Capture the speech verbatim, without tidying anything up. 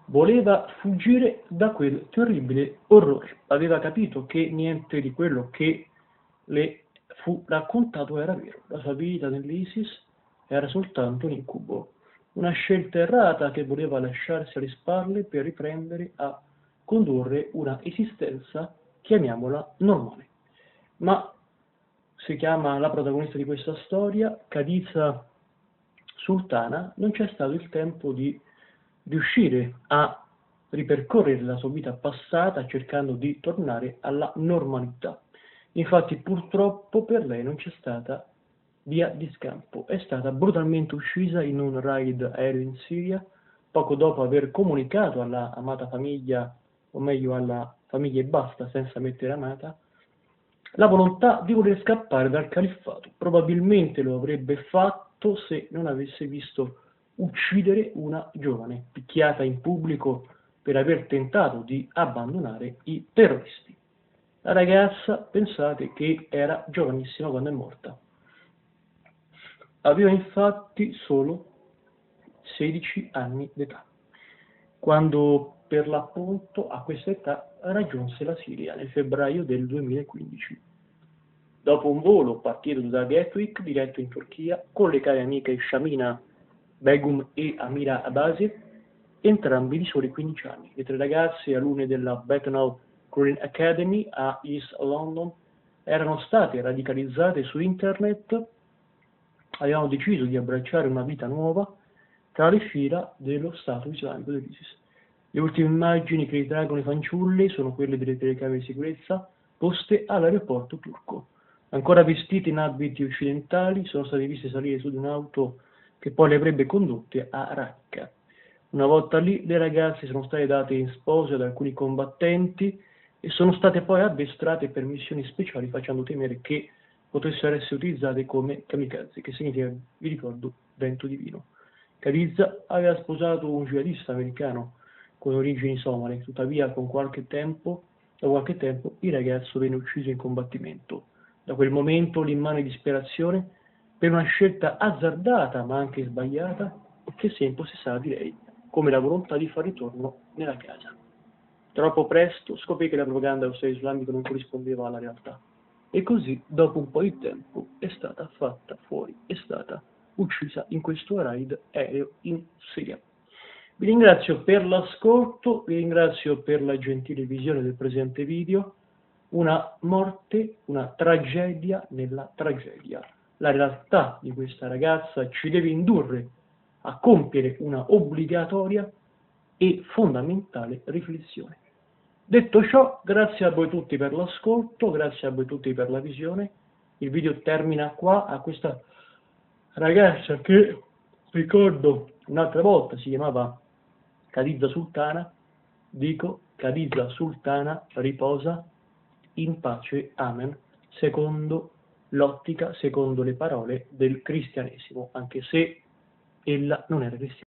voleva fuggire da quel terribile orrore. Aveva capito che niente di quello che le fu raccontato era vero. La sua vita nell'Isis era soltanto un incubo, una scelta errata che voleva lasciarsi alle spalle per riprendere a condurre una esistenza, chiamiamola, normale. Ma si chiama la protagonista di questa storia, Khadija Sultana, non c'è stato il tempo di riuscire a ripercorrere la sua vita passata cercando di tornare alla normalità. Infatti purtroppo per lei non c'è stata via di scampo, è stata brutalmente uccisa in un raid aereo in Siria, poco dopo aver comunicato alla amata famiglia, o meglio alla famiglia e basta, senza mettere amata, la volontà di voler scappare dal califfato. Probabilmente lo avrebbe fatto se non avesse visto uccidere una giovane, picchiata in pubblico per aver tentato di abbandonare i terroristi. La ragazza, pensate che era giovanissima quando è morta. Aveva infatti solo sedici anni d'età, quando per l'appunto a questa età raggiunse la Siria nel febbraio del duemilaquindici. Dopo un volo partito da Gatwick diretto in Turchia con le care amiche Shamina Begum e Amira Abbasi, entrambi di soli quindici anni. Le tre ragazze, alunne della Bethnal Green Academy a East London, erano state radicalizzate su internet, avevano deciso di abbracciare una vita nuova tra le fila dello Stato islamico dell'Isis. Le ultime immagini che ritraggono i fanciulli sono quelle delle telecamere di sicurezza poste all'aeroporto turco. Ancora vestite in abiti occidentali, sono state viste salire su di un'auto che poi le avrebbe condotte a Raqqa. Una volta lì, le ragazze sono state date in sposa ad alcuni combattenti e sono state poi addestrate per missioni speciali, facendo temere che potessero essere utilizzate come kamikaze, che significa, vi ricordo, vento divino. Khadija aveva sposato un jihadista americano con origini somale, tuttavia con qualche tempo, da qualche tempo il ragazzo venne ucciso in combattimento. Da quel momento l'immane disperazione per una scelta azzardata ma anche sbagliata che si è impossessata di lei, come la volontà di fare ritorno nella casa. Troppo presto scoprì che la propaganda dello Stato islamico non corrispondeva alla realtà e così, dopo un po' di tempo, è stata fatta fuori, è stata uccisa in questo raid aereo in Siria. Vi ringrazio per l'ascolto, vi ringrazio per la gentile visione del presente video. Una morte, una tragedia nella tragedia. La realtà di questa ragazza ci deve indurre a compiere una obbligatoria e fondamentale riflessione. Detto ciò, grazie a voi tutti per l'ascolto, grazie a voi tutti per la visione. Il video termina qua. A questa ragazza che, ricordo, un'altra volta si chiamava Khadija Sultana, dico Khadija Sultana riposa in pace, amen, secondo l'ottica, secondo le parole del cristianesimo, anche se ella non era cristiana.